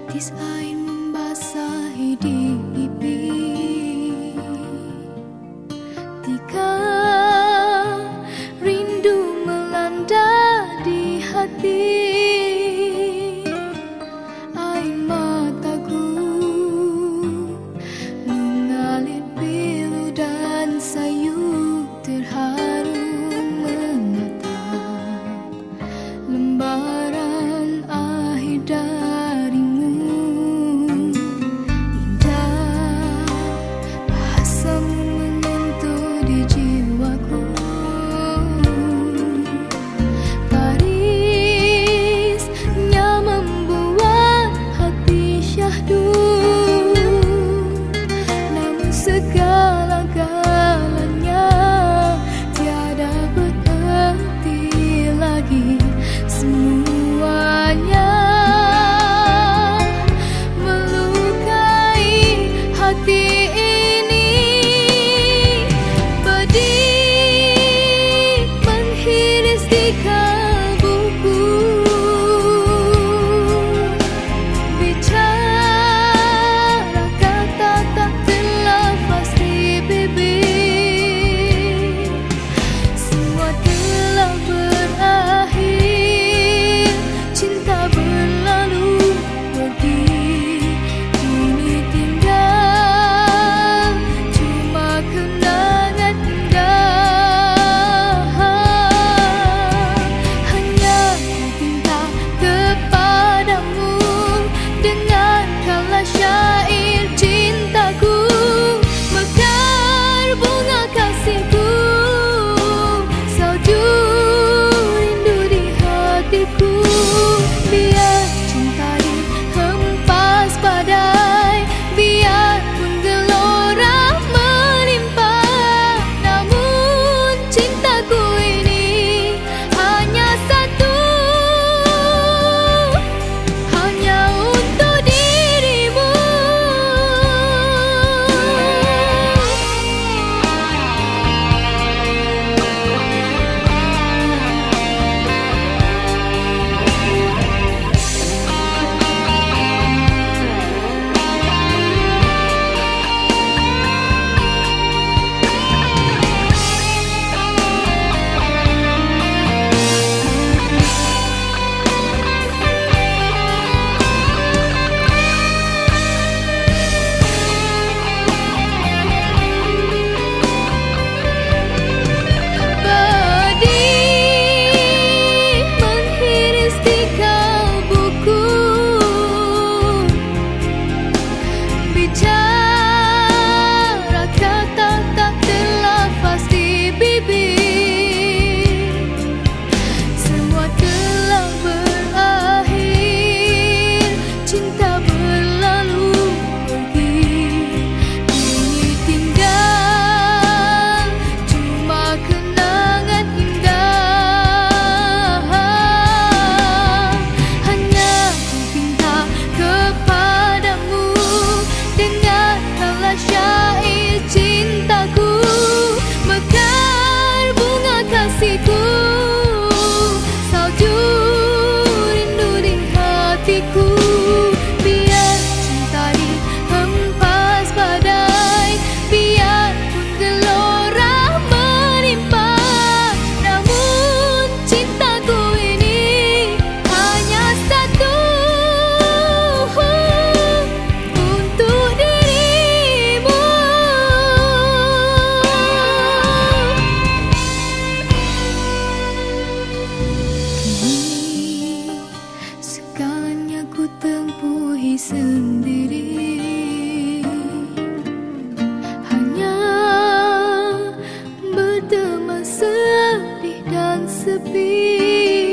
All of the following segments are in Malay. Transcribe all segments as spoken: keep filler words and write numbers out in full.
Tetes air membasahi di pipi, ketika rindu melanda di hati. Air mataku mengalir pilu dan sayu, terharu menatap lembaran akhir darimu. Indah bahasamu menyentuh di jiwaku, barisnya membuat hati syahdu. Namun segala-galanya tiada berhenti lagi. Semuanya melukai hati ini, pedih menghiris di kalbuku. Bicara kata tak terlafaz di bibir, semua telah berakhir. Cinta berlalu pergi, kini tinggal cuma kenangan indah. Hanya ku minta kepadamu, dengarkanlah syair cintaku. Mekar bunga kasihku, salju rindu di hatiku. Biar cinta dihempas badai, biarpun gelora menimpa, namun cintaku ini hanya satu, hanya untuk dirimu. Pedih menghiris di kalbuku, bicara kata tak terlafaz di bibir. Semua telah berakhir, cinta berlalu pergi, kini tinggal cuma kenangan indah. Hanya ku minta kepadamu, dengarkanlah syair cintaku. Mekar bunga kasihku, salju rindu di hatiku. Biar cinta dihempas badai, biarpun gelora menimpa, namun cintaku ini hanya satu, untuk dirimu. Kini segalanya ku tempuhi sendiri, hanya berteman sedih dan sepi.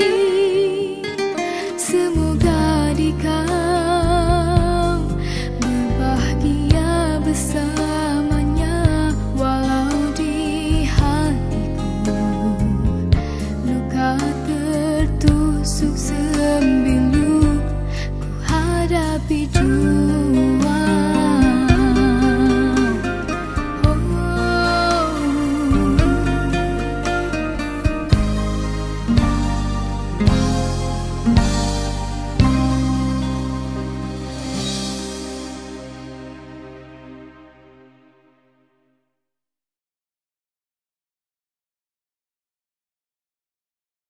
Semoga di kau berbahagia bersamanya, walau di hatiku luka tertusuk.